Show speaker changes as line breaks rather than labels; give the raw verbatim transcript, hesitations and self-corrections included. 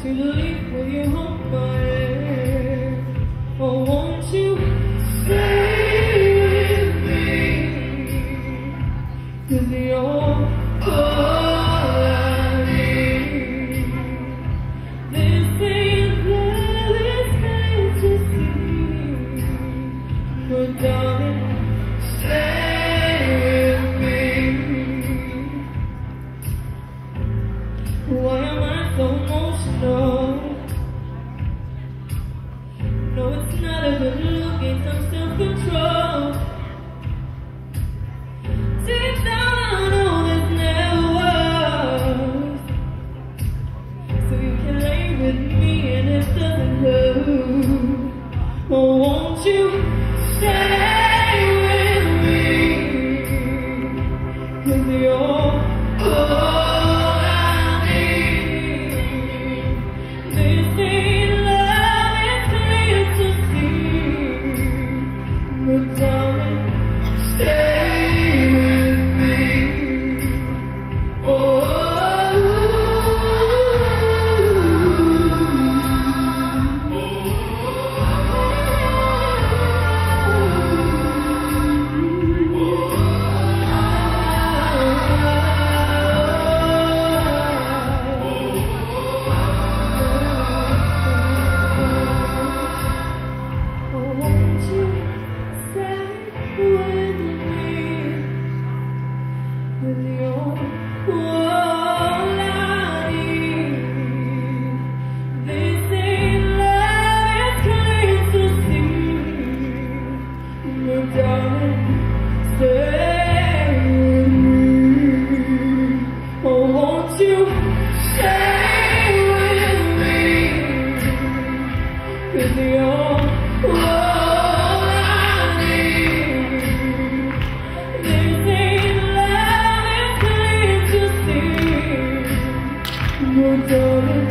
to leave with you on my head. Oh, won't you stay with me? 'Cause you're all I need. This ain't love, it's fantasy, but darling, stay with me. Why am I so emotional? No, it's not a good look, it's some self-control. Deep down I know this never was. So you can lay with me and it doesn't hurt. Oh, won't you stay with me? 'Cause you're all darling,